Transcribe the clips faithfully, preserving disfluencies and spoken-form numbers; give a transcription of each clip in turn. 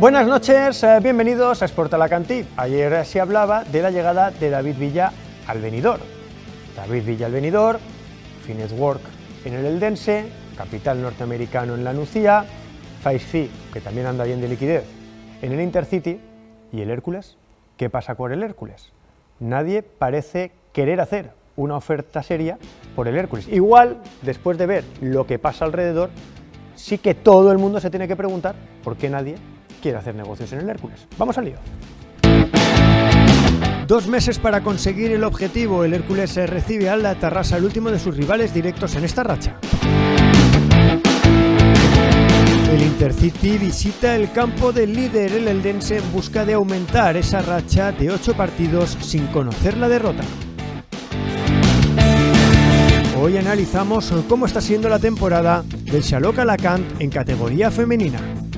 Buenas noches, eh, bienvenidos a Sport Alacantí. Ayer se hablaba de la llegada de David Villa al Benidorm. David Villa al Benidorm, Finet Work en el Eldense, capital norteamericano en la Nucía, Faiz, que también anda bien de liquidez, en el Intercity. ¿Y el Hércules? ¿Qué pasa con el Hércules? Nadie parece querer hacer una oferta seria por el Hércules. Igual, después de ver lo que pasa alrededor, sí que todo el mundo se tiene que preguntar por qué nadie quiere hacer negocios en el Hércules. Vamos al lío. Dos meses para conseguir el objetivo. El Hércules se recibe al Tarrasa, el último de sus rivales directos en esta racha. El Intercity visita el campo del líder, el Eldense, en busca de aumentar esa racha de ocho partidos sin conocer la derrota. Hoy analizamos cómo está siendo la temporada del Xaloc Alacant en categoría femenina.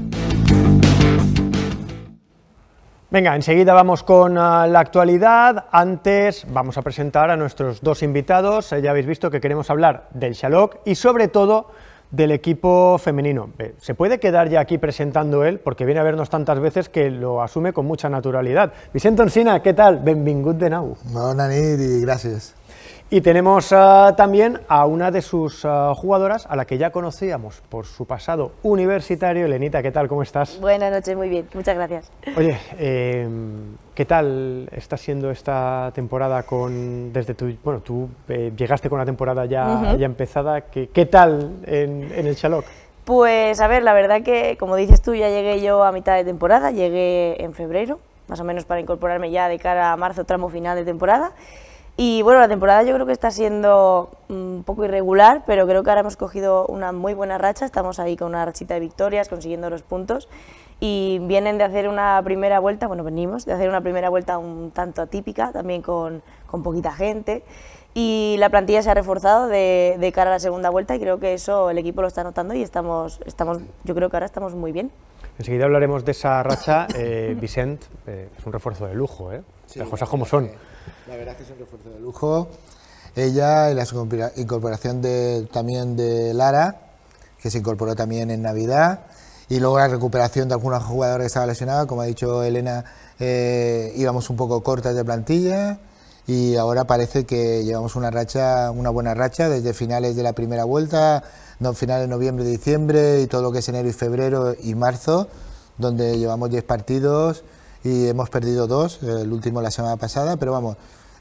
Venga, enseguida vamos con uh, la actualidad. Antes vamos a presentar a nuestros dos invitados. Eh, ya habéis visto que queremos hablar del Xaloc y sobre todo del equipo femenino. Eh, se puede quedar ya aquí presentando él, porque viene a vernos tantas veces que lo asume con mucha naturalidad. Vicent Onsina, ¿qué tal? Benvingut de nou. Bona nit y gracias. Y tenemos uh, también a una de sus uh, jugadoras, a la que ya conocíamos por su pasado universitario. Elenita, ¿qué tal? ¿Cómo estás? Buenas noches, muy bien, muchas gracias. Oye, eh, ¿qué tal está siendo esta temporada con, desde tu, bueno, tú eh, llegaste con la temporada ya, uh-huh. ya empezada, ¿qué, qué tal en, en el Xaloc? Pues a ver, la verdad que, como dices tú, ya llegué yo a mitad de temporada, llegué en febrero, más o menos para incorporarme ya de cara a marzo, tramo final de temporada. Y bueno, la temporada yo creo que está siendo un poco irregular, pero creo que ahora hemos cogido una muy buena racha, estamos ahí con una rachita de victorias, consiguiendo los puntos, y vienen de hacer una primera vuelta, bueno, venimos de hacer una primera vuelta un tanto atípica, también con, con poquita gente, y la plantilla se ha reforzado de, de cara a la segunda vuelta, y creo que eso el equipo lo está notando y estamos, estamos yo creo que ahora estamos muy bien. Enseguida hablaremos de esa racha. eh, Vicent, eh, es un refuerzo de lujo, ¿eh? Sí, las cosas como son. La verdad es que es un refuerzo de lujo. Ella y la incorporación de, también de Lara, que se incorporó también en Navidad, y luego la recuperación de alguna jugadora que estaba lesionada, como ha dicho Elena, eh, íbamos un poco cortas de plantilla y ahora parece que llevamos una racha, una buena racha desde finales de la primera vuelta, no, finales de noviembre, diciembre y todo lo que es enero y febrero y marzo, donde llevamos diez partidos y hemos perdido dos, el último la semana pasada, pero vamos,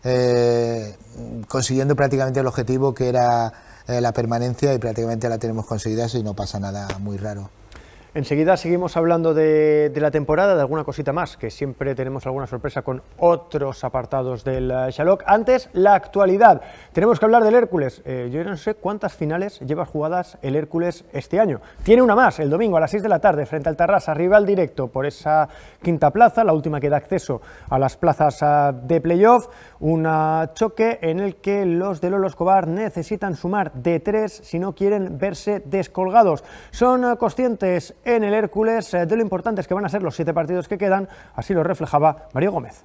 eh, consiguiendo prácticamente el objetivo que era eh, la permanencia, y prácticamente la tenemos conseguida y no pasa nada muy raro. Enseguida seguimos hablando de, de la temporada, de alguna cosita más, que siempre tenemos alguna sorpresa con otros apartados del uh, Xaloc. Antes, la actualidad. Tenemos que hablar del Hércules. Eh, yo no sé cuántas finales lleva jugadas el Hércules este año. Tiene una más, el domingo a las seis de la tarde, frente al Tarrasa, rival directo por esa quinta plaza, la última que da acceso a las plazas uh, de playoff. Un uh, choque en el que los de Lolo Escobar necesitan sumar de tres si no quieren verse descolgados. Son uh, conscientes en el Hércules eh, de lo importantes que van a ser los siete partidos que quedan, así lo reflejaba Mario Gómez.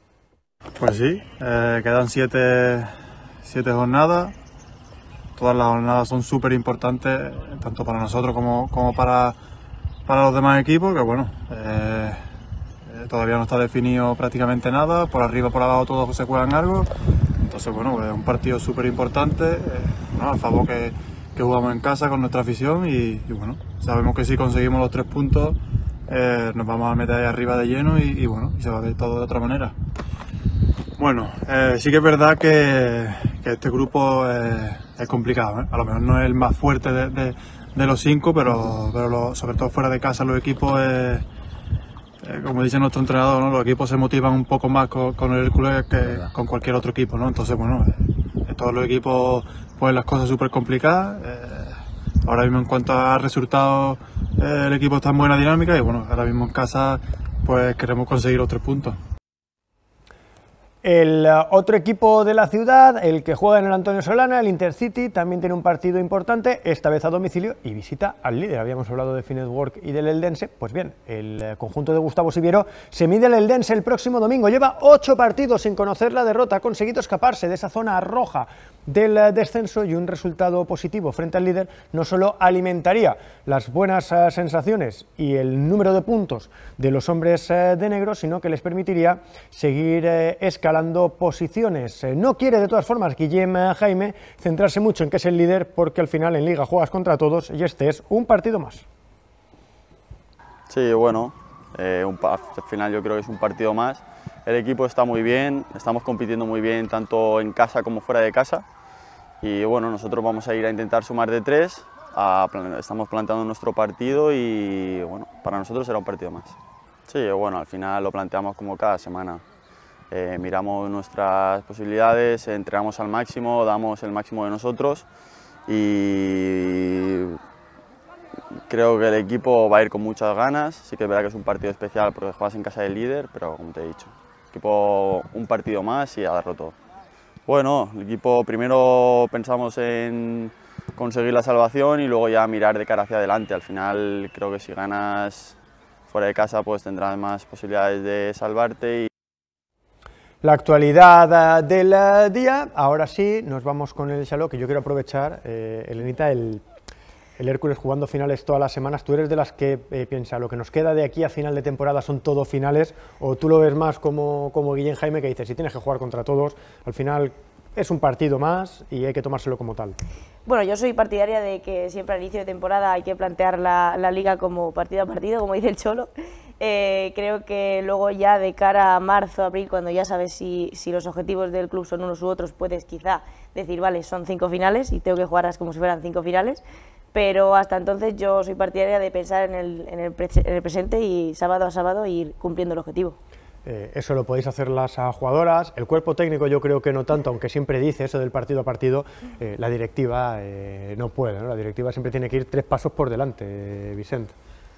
Pues sí, eh, quedan siete, siete jornadas, todas las jornadas son súper importantes, tanto para nosotros como, como para, para los demás equipos, que bueno, eh, todavía no está definido prácticamente nada, por arriba por abajo todos se juegan algo, entonces bueno, es un partido súper importante, eh, ¿no? Al favor que que jugamos en casa con nuestra afición y, y bueno, sabemos que si conseguimos los tres puntos eh, nos vamos a meter ahí arriba de lleno y, y bueno, y se va a ver todo de otra manera. Bueno, eh, sí que es verdad que, que este grupo eh, es complicado, ¿eh? A lo mejor no es el más fuerte de, de, de los cinco, pero, pero lo, sobre todo fuera de casa los equipos, eh, eh, como dice nuestro entrenador, ¿no? Los equipos se motivan un poco más con, con el Hércules que con cualquier otro equipo, ¿no? Entonces bueno, eh, todos los equipos pues las cosas súper complicadas, eh, ahora mismo en cuanto a resultados eh, el equipo está en buena dinámica y bueno, ahora mismo en casa pues queremos conseguir los tres puntos. El uh, otro equipo de la ciudad, el que juega en el Antonio Solana, el Intercity, también tiene un partido importante, esta vez a domicilio, y visita al líder. Habíamos hablado de Finetwork y del Eldense. Pues bien, el uh, conjunto de Gustavo Siviero se mide al Eldense el próximo domingo. Lleva ocho partidos sin conocer la derrota, ha conseguido escaparse de esa zona roja del uh, descenso, y un resultado positivo frente al líder no solo alimentaría las buenas uh, sensaciones y el número de puntos de los hombres uh, de negro, sino que les permitiría seguir uh, escalando escalando posiciones. Eh, no quiere de todas formas Guillem eh, Jaime centrarse mucho en que es el líder, porque al final en Liga juegas contra todos y este es un partido más. Sí, bueno, eh, un, al final yo creo que es un partido más. El equipo está muy bien, estamos compitiendo muy bien tanto en casa como fuera de casa, y bueno, nosotros vamos a ir a intentar sumar de tres, a, estamos planteando nuestro partido y bueno, para nosotros será un partido más. Sí, bueno, al final lo planteamos como cada semana. Eh, miramos nuestras posibilidades, entrenamos al máximo, damos el máximo de nosotros y creo que el equipo va a ir con muchas ganas. Sí que es verdad que es un partido especial porque juegas en casa del líder, pero como te he dicho, el equipo un partido más y a darlo todo. Bueno, el equipo primero pensamos en conseguir la salvación y luego ya mirar de cara hacia adelante. Al final creo que si ganas fuera de casa pues tendrás más posibilidades de salvarte. Y la actualidad del día. Ahora sí, nos vamos con el Xaló, que yo quiero aprovechar, eh, Elenita, el, el Hércules jugando finales todas las semanas. ¿Tú eres de las que eh, piensa, lo que nos queda de aquí a final de temporada son todo finales, o tú lo ves más como, como Guillem Jaime, que dice, si tienes que jugar contra todos, al final es un partido más y hay que tomárselo como tal? Bueno, yo soy partidaria de que siempre al inicio de temporada hay que plantear la, la liga como partido a partido, como dice el Cholo. Eh, creo que luego ya de cara a marzo, abril, cuando ya sabes si, si los objetivos del club son unos u otros, puedes quizá decir, vale, son cinco finales y tengo que jugarlas como si fueran cinco finales, pero hasta entonces yo soy partidaria de pensar en el, en el, pre en el presente y sábado a sábado ir cumpliendo el objetivo. Eh, eso lo podéis hacer las jugadoras, el cuerpo técnico yo creo que no tanto, aunque siempre dice eso del partido a partido. Eh, la directiva eh, no puede, ¿no? La directiva siempre tiene que ir tres pasos por delante, eh, Vicente.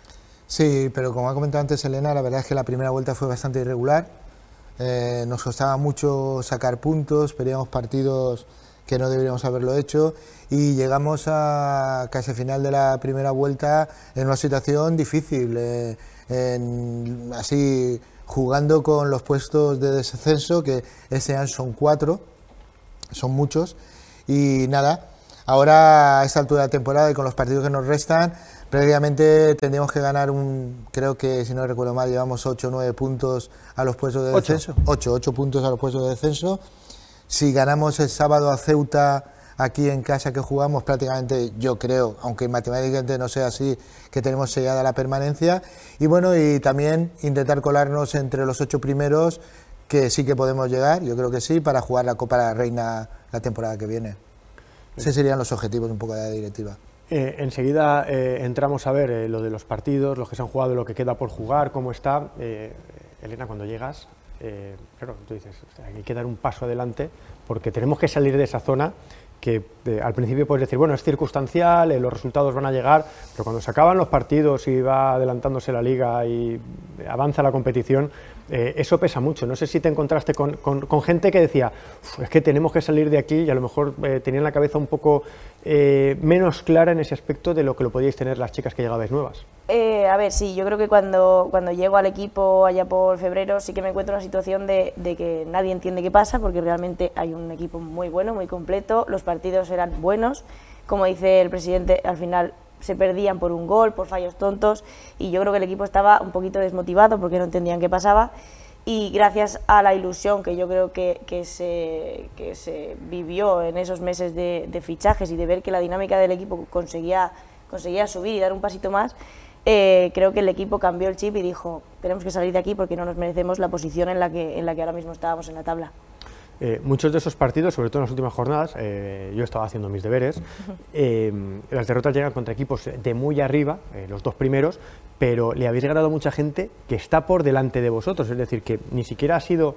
Sí, pero como ha comentado antes Elena, la verdad es que la primera vuelta fue bastante irregular, eh, nos costaba mucho sacar puntos, perdíamos partidos que no deberíamos haberlo hecho y llegamos a casi al final de la primera vuelta en una situación difícil, eh, en, así jugando con los puestos de descenso, que ese año son cuatro, son muchos, y nada, ahora a esta altura de la temporada y con los partidos que nos restan, previamente tendríamos que ganar un, creo que si no recuerdo mal, llevamos ocho o nueve puntos a los puestos de descenso, ocho, ocho puntos a los puestos de descenso. Si ganamos el sábado a Ceuta aquí en casa que jugamos, prácticamente yo creo, aunque matemáticamente no sea así, que tenemos sellada la permanencia. Y bueno, y también intentar colarnos entre los ocho primeros, que sí que podemos llegar, yo creo que sí, para jugar la Copa de la Reina la temporada que viene. Esos serían los objetivos un poco de la directiva. Eh, enseguida eh, entramos a ver eh, lo de los partidos, los que se han jugado, lo que queda por jugar, cómo está. Eh, Elena, cuando llegas, eh, claro, tú dices, hay que dar un paso adelante porque tenemos que salir de esa zona que eh, al principio puedes decir, bueno, es circunstancial, eh, los resultados van a llegar, pero cuando se acaban los partidos y va adelantándose la liga y avanza la competición, eh, eso pesa mucho. No sé si te encontraste con, con, con gente que decía, es que tenemos que salir de aquí, y a lo mejor eh, tenían la cabeza un poco eh, menos clara en ese aspecto de lo que lo podíais tener las chicas que llegabais nuevas. Eh, a ver, sí, yo creo que cuando, cuando llego al equipo allá por febrero sí que me encuentro en una situación de, de que nadie entiende qué pasa, porque realmente hay un equipo muy bueno, muy completo, los partidos eran buenos, como dice el presidente, al final se perdían por un gol, por fallos tontos, y yo creo que el equipo estaba un poquito desmotivado porque no entendían qué pasaba, y gracias a la ilusión que yo creo que, que, se, que se vivió en esos meses de, de fichajes y de ver que la dinámica del equipo conseguía, conseguía subir y dar un pasito más, Eh, creo que el equipo cambió el chip y dijo, tenemos que salir de aquí porque no nos merecemos la posición en la que, en la que ahora mismo estábamos en la tabla. Eh, muchos de esos partidos, sobre todo en las últimas jornadas, eh, yo estaba haciendo mis deberes, eh, las derrotas llegan contra equipos de muy arriba, eh, los dos primeros, pero le habéis ganado a mucha gente que está por delante de vosotros, es decir, que ni siquiera ha sido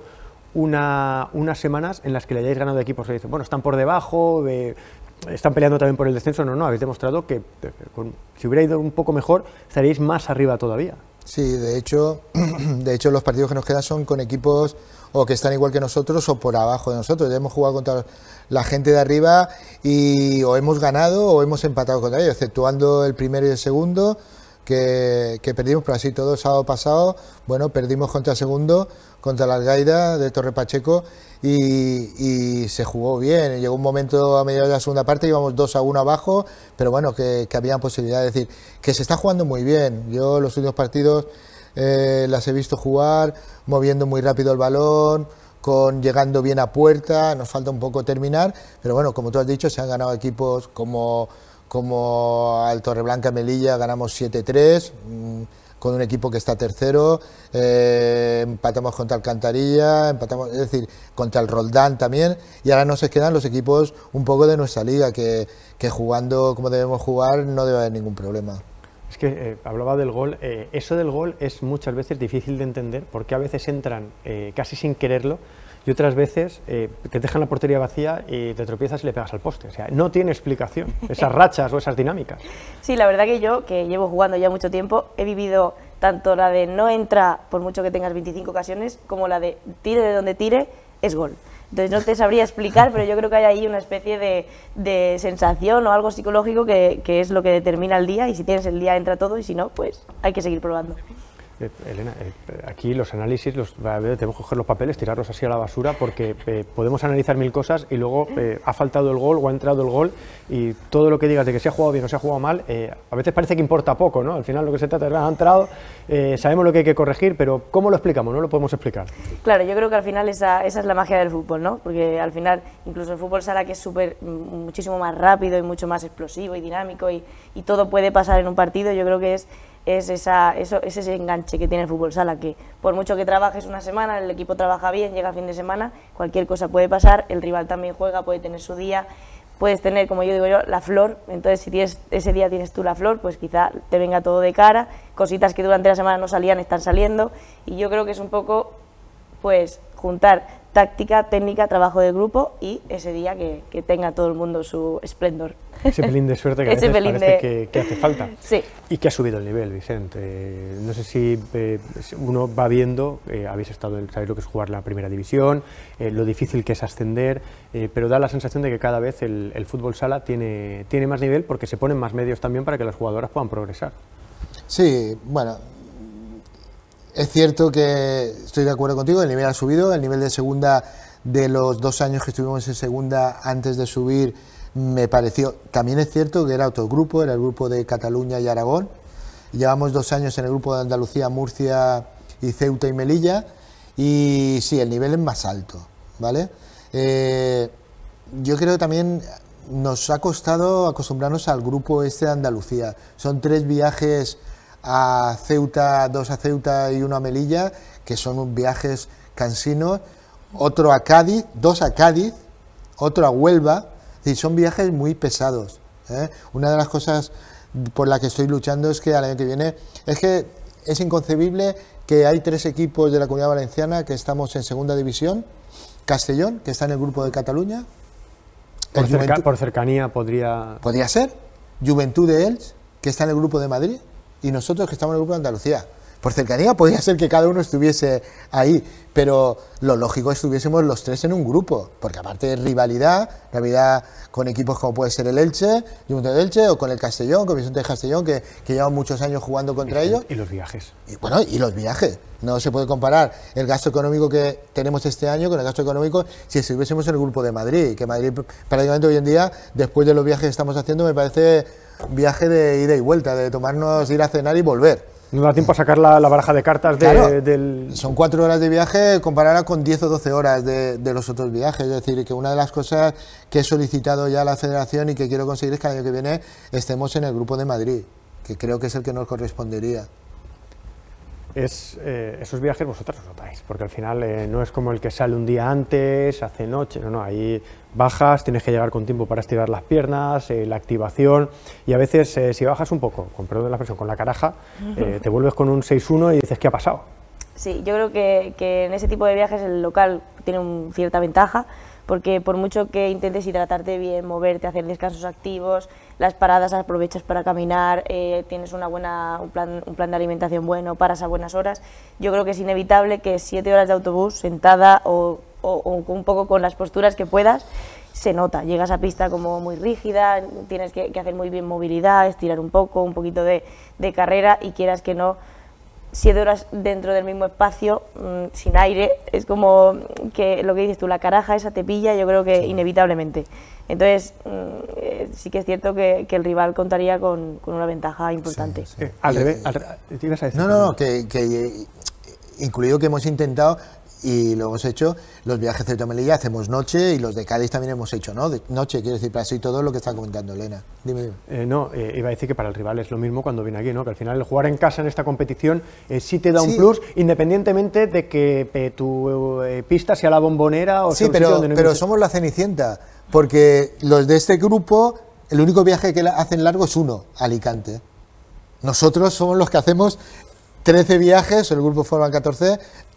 una, unas semanas en las que le hayáis ganado a equipos que dicen, bueno, están por debajo, eh, están peleando también por el descenso. No, no, habéis demostrado que con, si hubiera ido un poco mejor estaríais más arriba todavía. Sí, de hecho, de hecho los partidos que nos quedan son con equipos o que están igual que nosotros o por abajo de nosotros. Ya hemos jugado contra la gente de arriba y o hemos ganado o hemos empatado contra ellos, exceptuando el primero y el segundo que, que perdimos, pero así todo el sábado pasado, bueno, perdimos contra el segundo, contra la Algaida de Torre Pacheco y, y se jugó bien. Llegó un momento a mediados de la segunda parte, íbamos dos a uno abajo, pero bueno, que, que había posibilidad de decir que se está jugando muy bien. Yo los últimos partidos eh, las he visto jugar, moviendo muy rápido el balón, con llegando bien a puerta, nos falta un poco terminar, pero bueno, como tú has dicho, se han ganado equipos como, como al Torreblanca Melilla, ganamos siete tres, mmm, con un equipo que está tercero, eh, empatamos contra Alcantarilla, empatamos, es decir, contra el Roldán también, y ahora nos quedan los equipos un poco de nuestra liga, que, que jugando como debemos jugar no debe haber ningún problema. Es que eh, hablaba del gol, eh, eso del gol es muchas veces difícil de entender, porque a veces entran eh, casi sin quererlo, y otras veces eh, te dejan la portería vacía y te tropiezas y le pegas al poste. O sea, no tiene explicación esas rachas o esas dinámicas. Sí, la verdad que yo, que llevo jugando ya mucho tiempo, he vivido tanto la de no entra por mucho que tengas veinticinco ocasiones, como la de tire de donde tire, es gol. Entonces no te sabría explicar, pero yo creo que hay ahí una especie de, de sensación o algo psicológico que, que es lo que determina el día, y si tienes el día entra todo, y si no, pues hay que seguir probando. Eh, Elena, eh, aquí los análisis, los, tenemos que coger los papeles, tirarlos así a la basura, porque eh, podemos analizar mil cosas y luego eh, ha faltado el gol o ha entrado el gol, y todo lo que digas de que se ha jugado bien o se ha jugado mal, eh, a veces parece que importa poco, ¿no? Al final lo que se trata es, ha entrado, eh, sabemos lo que hay que corregir, pero ¿cómo lo explicamos? No lo podemos explicar. Claro, yo creo que al final esa, esa es la magia del fútbol, ¿no? Porque al final, incluso el fútbol sala, que es súper, muchísimo más rápido y mucho más explosivo y dinámico, y, y todo puede pasar en un partido, yo creo que es es, esa, eso, es ese enganche que tiene el fútbol sala, que por mucho que trabajes una semana, el equipo trabaja bien, llega a fin de semana, cualquier cosa puede pasar, el rival también juega, puede tener su día, puedes tener, como yo digo yo, la flor. Entonces si tienes, ese día tienes tú la flor, pues quizá te venga todo de cara, cositas que durante la semana no salían están saliendo, y yo creo que es un poco, pues, juntar táctica, técnica, trabajo de grupo y ese día que, que tenga todo el mundo su esplendor. Ese pelín de suerte que a veces parece de... que, que hace falta. Sí. Y que ha subido el nivel, Vicente. Eh, no sé si eh, uno va viendo, eh, habéis estado, sabéis lo que es jugar la primera división, eh, lo difícil que es ascender, eh, pero da la sensación de que cada vez el, el fútbol sala tiene, tiene más nivel, porque se ponen más medios también para que las jugadoras puedan progresar. Sí, bueno, es cierto que estoy de acuerdo contigo, el nivel ha subido, el nivel de segunda de los dos años que estuvimos en segunda antes de subir me pareció, también es cierto que era otro grupo, era el grupo de Cataluña y Aragón, llevamos dos años en el grupo de Andalucía, Murcia y Ceuta y Melilla, y sí, el nivel es más alto, ¿vale? Eh, yo creo que también nos ha costado acostumbrarnos al grupo este de Andalucía, son tres viajes a Ceuta, dos a Ceuta y uno a Melilla, que son viajes cansinos, otro a Cádiz, dos a Cádiz, otro a Huelva, es decir, son viajes muy pesados, ¿eh? Una de las cosas por la que estoy luchando es que al año que viene, es que es inconcebible que hay tres equipos de la Comunidad Valenciana que estamos en segunda división, Castellón, que está en el grupo de Cataluña, por, cerca, Juventud, por cercanía podría... Podría ser, Juventud de Elche, que está en el grupo de Madrid, y nosotros que estamos en el grupo de Andalucía. Por cercanía podría ser que cada uno estuviese ahí, pero lo lógico es que estuviésemos los tres en un grupo, porque aparte de rivalidad, rivalidad con equipos como puede ser el Elche, Juventud de Elche, o con el Castellón, con Vicente de Castellón, que, que llevan muchos años jugando contra y, ellos. Y los viajes. Y bueno, y los viajes. No se puede comparar el gasto económico que tenemos este año con el gasto económico si estuviésemos en el grupo de Madrid, que Madrid prácticamente hoy en día, después de los viajes que estamos haciendo, me parece viaje de ida y vuelta, de tomarnos, ir a cenar y volver. No da tiempo a sacar la, la baraja de cartas de, claro, del... Son cuatro horas de viaje comparada con diez o doce horas de, de los otros viajes. Es decir, que una de las cosas que he solicitado ya a la Federación y que quiero conseguir es que el año que viene estemos en el grupo de Madrid, que creo que es el que nos correspondería. Es, eh, esos viajes vosotros os notáis, porque al final eh, no es como el que sale un día antes, hace noche, no, no, ahí bajas, tienes que llegar con tiempo para estirar las piernas, eh, la activación, y a veces eh, si bajas un poco, con perdón de la expresión, con la caraja, eh, te vuelves con un seis uno y dices, ¿qué ha pasado? Sí, yo creo que, que en ese tipo de viajes el local tiene un, cierta ventaja, porque por mucho que intentes hidratarte bien, moverte, hacer descansos activos, las paradas aprovechas para caminar, eh, tienes una buena, un, plan, un plan de alimentación bueno, paras a buenas horas, yo creo que es inevitable que siete horas de autobús sentada o, o, o un poco con las posturas que puedas, se nota, llegas a pista como muy rígida, tienes que, que hacer muy bien movilidad, estirar un poco, un poquito de, de carrera y quieras que no, siete horas dentro del mismo espacio, mmm, sin aire, es como que lo que dices tú, la caraja esa te pilla, yo creo que sí. inevitablemente. Entonces, mmm, sí que es cierto que, que el rival contaría con, con una ventaja importante. Sí, sí. Eh, al revés, al, ¿te ibas a decir? No, no, no, que, que incluido que hemos intentado y lo hemos hecho, los viajes de Melilla hacemos noche y los de Cádiz también hemos hecho, ¿no? De noche, quiero decir, para así todo lo que está comentando Elena. Dime, dime. Eh, no, eh, iba a decir que para el rival es lo mismo cuando viene aquí, ¿no? Que al final el jugar en casa en esta competición eh, sí te da sí. un plus, independientemente de que eh, tu eh, pista sea la Bombonera o sí, sea un pero, sitio donde no pero hay... somos la Cenicienta, porque los de este grupo, el único viaje que hacen largo es uno, Alicante. Nosotros somos los que hacemos trece viajes, el grupo forma catorce,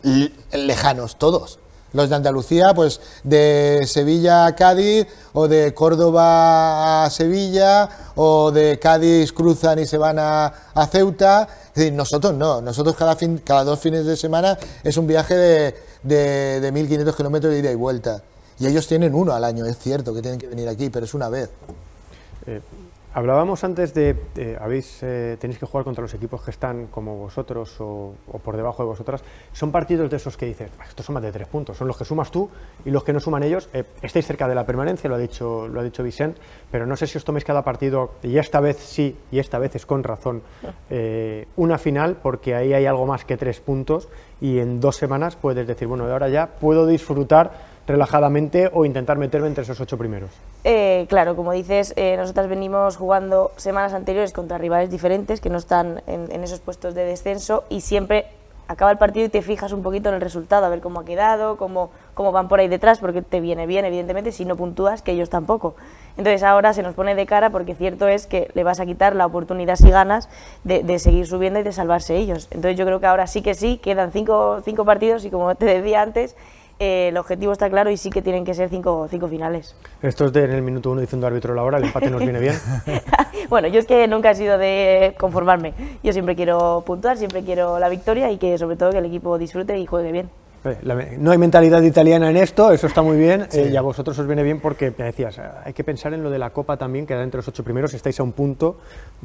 lejanos todos. Los de Andalucía, pues de Sevilla a Cádiz, o de Córdoba a Sevilla, o de Cádiz cruzan y se van a, a Ceuta. Es decir, nosotros no, nosotros cada, fin, cada dos fines de semana es un viaje de, de, de mil quinientos kilómetros de ida y vuelta. Y ellos tienen uno al año, es cierto que tienen que venir aquí, pero es una vez. Eh, hablábamos antes de, eh, habéis, eh, tenéis que jugar contra los equipos que están como vosotros o, o por debajo de vosotras. Son partidos de esos que dices, estos son más de tres puntos, son los que sumas tú y los que no suman ellos. Eh, estáis cerca de la permanencia, lo ha dicho, lo ha dicho Vicent, pero no sé si os toméis cada partido, y esta vez sí, y esta vez es con razón, eh, una final, porque ahí hay algo más que tres puntos y en dos semanas puedes decir, bueno, de ahora ya puedo disfrutar relajadamente o intentar meterme entre esos ocho primeros. Eh, claro, como dices, eh, nosotras venimos jugando semanas anteriores contra rivales diferentes que no están en, en esos puestos de descenso y siempre acaba el partido y te fijas un poquito en el resultado, a ver cómo ha quedado, cómo, cómo van por ahí detrás, porque te viene bien, evidentemente, si no puntúas, que ellos tampoco. Entonces ahora se nos pone de cara porque cierto es que le vas a quitar la oportunidad, si ganas, de, de seguir subiendo y de salvarse ellos. Entonces yo creo que ahora sí que sí, quedan cinco, cinco partidos y como te decía antes, Eh, el objetivo está claro y sí que tienen que ser cinco, cinco finales. Esto es de en el minuto uno diciendo árbitro la hora, el empate nos viene bien. Bueno, yo es que nunca he sido de conformarme, yo siempre quiero puntuar, siempre quiero la victoria y que sobre todo que el equipo disfrute y juegue bien. La, no hay mentalidad italiana en esto, eso está muy bien, sí. eh, y a vosotros os viene bien porque, me decías, hay que pensar en lo de la Copa también, quedar entre los ocho primeros, estáis a un punto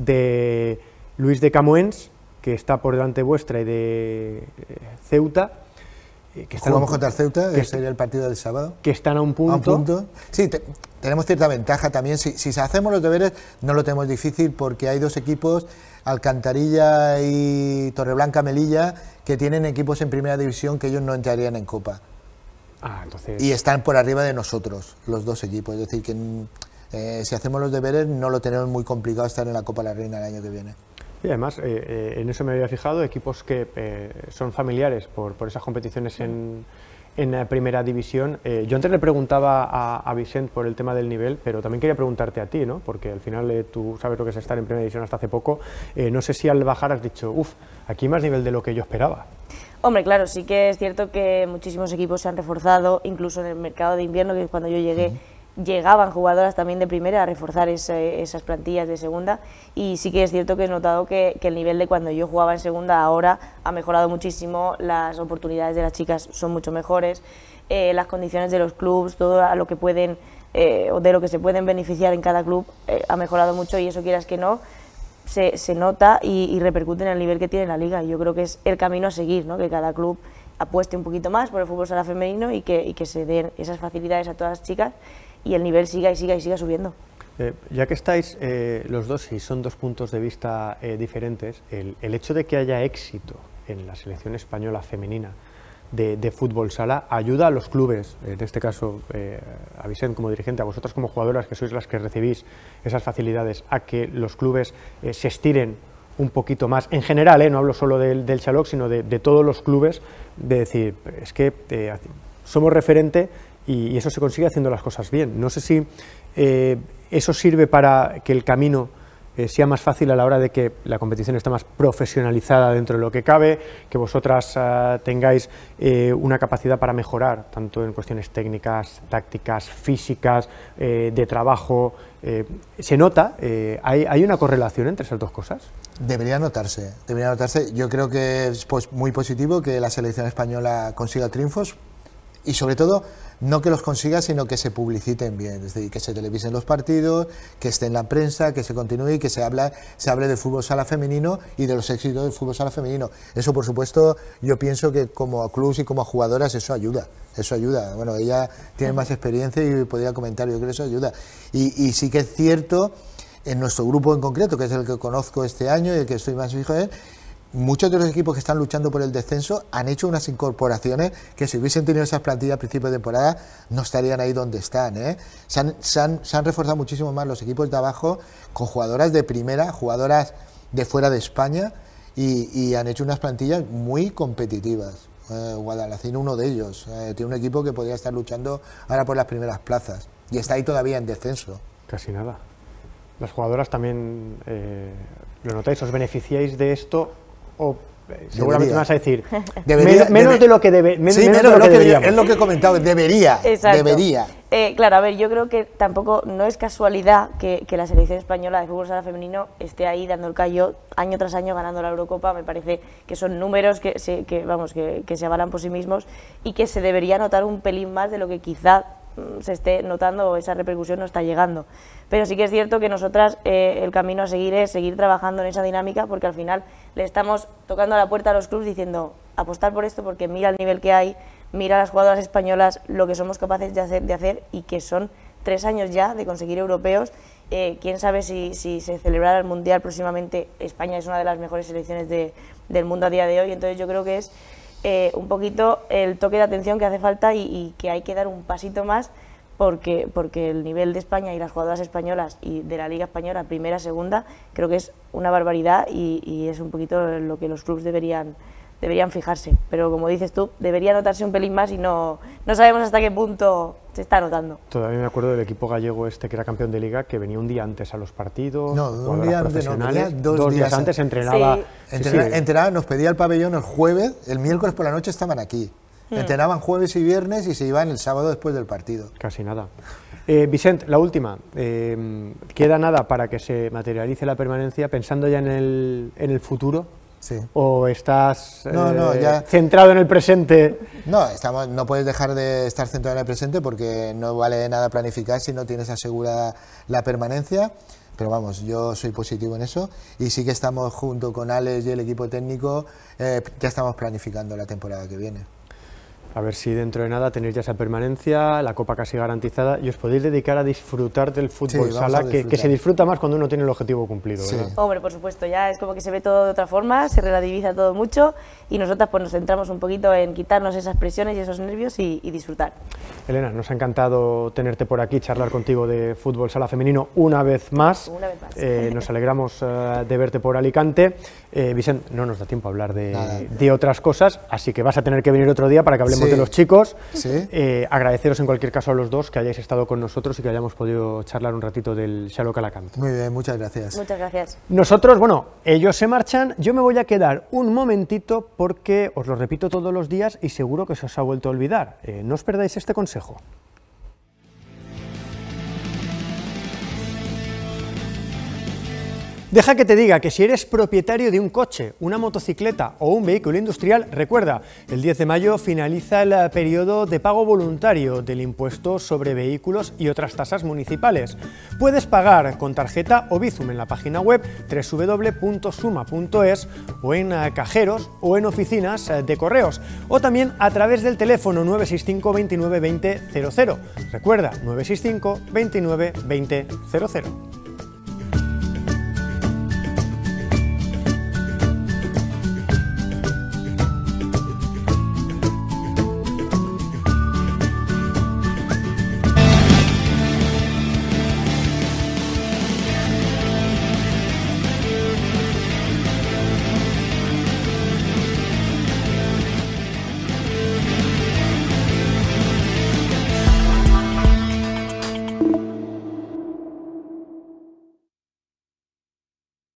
de Luis de Camoens, que está por delante vuestra, y de eh, Ceuta. Que Jugamos contra el Ceuta, que sería el partido del sábado. Que están a un punto. A un punto. Sí, te, tenemos cierta ventaja también. Si, si hacemos los deberes, no lo tenemos difícil porque hay dos equipos, Alcantarilla y Torreblanca Melilla, que tienen equipos en primera división que ellos no entrarían en Copa. Ah, entonces... Y están por arriba de nosotros, los dos equipos. Es decir, que eh, si hacemos los deberes, no lo tenemos muy complicado estar en la Copa de la Reina el año que viene. Y además, eh, eh, en eso me había fijado, equipos que eh, son familiares por, por esas competiciones en, en la primera división. Eh, yo antes le preguntaba a, a Vicent por el tema del nivel, pero también quería preguntarte a ti, ¿no? Porque al final eh, tú sabes lo que es estar en primera división hasta hace poco. Eh, no sé si al bajar has dicho, uff, aquí más nivel de lo que yo esperaba. Hombre, claro, sí que es cierto que muchísimos equipos se han reforzado, incluso en el mercado de invierno, que cuando yo llegué, uh-huh. llegaban jugadoras también de primera a reforzar ese, esas plantillas de segunda y sí que es cierto que he notado que, que el nivel de cuando yo jugaba en segunda ahora ha mejorado muchísimo, las oportunidades de las chicas son mucho mejores, eh, las condiciones de los clubes, todo a lo que pueden eh, o de lo que se pueden beneficiar en cada club eh, ha mejorado mucho y eso quieras que no se, se nota y, y repercute en el nivel que tiene la liga y yo creo que es el camino a seguir, ¿no? Que cada club apueste un poquito más por el fútbol sala femenino y que, y que se den esas facilidades a todas las chicas y el nivel siga y siga y siga subiendo. Eh, ya que estáis eh, los dos y son dos puntos de vista eh, diferentes, el, el hecho de que haya éxito en la selección española femenina de, de fútbol sala ayuda a los clubes, en este caso eh, a Vicent como dirigente, a vosotras como jugadoras que sois las que recibís esas facilidades, a que los clubes eh, se estiren un poquito más, en general, eh, no hablo solo del, del Xaloc, sino de, de todos los clubes, de decir, es que eh, somos referente y eso se consigue haciendo las cosas bien. No sé si eh, eso sirve para que el camino eh, sea más fácil a la hora de que la competición esté más profesionalizada dentro de lo que cabe, que vosotras uh, tengáis eh, una capacidad para mejorar, tanto en cuestiones técnicas, tácticas, físicas, eh, de trabajo. Eh, ¿Se nota? Eh, ¿hay, ¿Hay una correlación entre esas dos cosas? Debería notarse, debería notarse. Yo creo que es pues, muy positivo que la selección española consiga triunfos y sobre todo no que los consiga, sino que se publiciten bien, es decir, que se televisen los partidos, que esté en la prensa, que se continúe y que se, habla, se hable del fútbol sala femenino y de los éxitos del fútbol sala femenino. Eso, por supuesto, yo pienso que como clubes y como jugadoras eso ayuda, eso ayuda. Bueno, ella tiene más experiencia y podría comentar, yo creo que eso ayuda. Y, y sí que es cierto, en nuestro grupo en concreto, que es el que conozco este año y el que estoy más fijo en él, muchos de los equipos que están luchando por el descenso han hecho unas incorporaciones que si hubiesen tenido esas plantillas a principio de temporada no estarían ahí donde están, ¿eh? Se han, se han, se han reforzado muchísimo más los equipos de abajo con jugadoras de primera, jugadoras de fuera de España y, y han hecho unas plantillas muy competitivas. Eh, Guadalacín, uno de ellos, eh, tiene un equipo que podría estar luchando ahora por las primeras plazas y está ahí todavía en descenso. Casi nada. Las jugadoras también eh, lo notáis, os beneficiáis de esto. O eh, seguramente me vas a decir debería, men menos debe, de lo que debe, men sí, menos, menos de lo, lo que que deberíamos. Es lo que he comentado, debería, Exacto. debería. Eh, claro, a ver, yo creo que tampoco no es casualidad que, que la selección española de fútbol sala femenino esté ahí dando el callo año tras año ganando la Eurocopa. Me parece que son números que se, que, vamos, que, que se avalan por sí mismos y que se debería notar un pelín más de lo que quizá se esté notando o esa repercusión no está llegando. Pero sí que es cierto que nosotras eh, el camino a seguir es seguir trabajando en esa dinámica, porque al final le estamos tocando a la puerta a los clubes diciendo apostar por esto porque mira el nivel que hay, mira a las jugadoras españolas, lo que somos capaces de hacer, de hacer y que son tres años ya de conseguir europeos. Eh, quién sabe si, si se celebrara el Mundial próximamente. España es una de las mejores selecciones de, del mundo a día de hoy, entonces yo creo que es Eh, un poquito el toque de atención que hace falta y, y que hay que dar un pasito más porque, porque el nivel de España y las jugadoras españolas y de la Liga Española, primera, segunda, creo que es una barbaridad y, y es un poquito lo que los clubes deberían, deberían fijarse. Pero como dices tú, debería notarse un pelín más y no, no sabemos hasta qué punto se está notando. Todavía me acuerdo del equipo gallego este que era campeón de Liga, que venía un día antes a los partidos, no, un día antes, no, venía dos, dos días, días antes entrenaba. Sí. Sí, Entrenaba, sí. entrenaba, nos pedía el pabellón el jueves, el miércoles por la noche estaban aquí. Mm. Entrenaban jueves y viernes y se iban el sábado después del partido. Casi nada. Eh, Vicent, la última. Eh, ¿Queda nada para que se materialice la permanencia pensando ya en el, en el futuro? Sí. ¿O estás no, no, eh, ya... centrado en el presente? No, estamos, no puedes dejar de estar centrado en el presente porque no vale de nada planificar si no tienes asegurada la permanencia. Pero vamos, yo soy positivo en eso y sí que estamos junto con Alex y el equipo técnico, eh, ya estamos planificando la temporada que viene. A ver si dentro de nada tenéis ya esa permanencia, la Copa casi garantizada y os podéis dedicar a disfrutar del fútbol sí, sala, que, que se disfruta más cuando uno tiene el objetivo cumplido, sí. ¿verdad? Hombre, por supuesto, ya es como que se ve todo de otra forma, se relativiza todo mucho y nosotras pues nos centramos un poquito en quitarnos esas presiones y esos nervios y, y disfrutar. Elena, nos ha encantado tenerte por aquí, charlar contigo de fútbol sala femenino una vez más. Una vez más. Eh, nos alegramos uh, de verte por Alicante. Eh, Vicent, no nos da tiempo a hablar de, de otras cosas, así que vas a tener que venir otro día para que hablemos sí. de los chicos. Sí. Eh, agradeceros en cualquier caso a los dos que hayáis estado con nosotros y que hayamos podido charlar un ratito del Xaloc Alacant. Muy bien, muchas gracias. Muchas gracias. Nosotros, bueno, ellos se marchan, yo me voy a quedar un momentito porque os lo repito todos los días y seguro que se os ha vuelto a olvidar. Eh, no os perdáis este consejo. Deja que te diga que si eres propietario de un coche, una motocicleta o un vehículo industrial, recuerda, el diez de mayo finaliza el periodo de pago voluntario del impuesto sobre vehículos y otras tasas municipales. Puedes pagar con tarjeta o Bizum en la página web doble u doble u doble u punto suma punto es o en cajeros o en oficinas de correos o también a través del teléfono nueve seis cinco, veintinueve, veinte, cero cero. Recuerda, nueve seis cinco, veintinueve, veinte, cero cero.